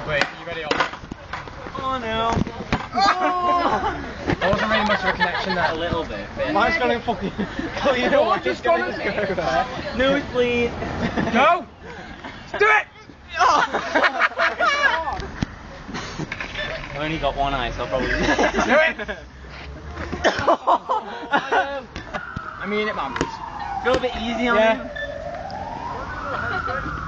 Wait, you ready? Oh no. There wasn't really much of a connection there. A little bit. Mine's gonna fucking... You know what? Just gonna go there. Nosebleed. Go! Do it! I've only got one eye, so I'll probably... Do it! I mean it, man. Go a bit easy on Yeah. him.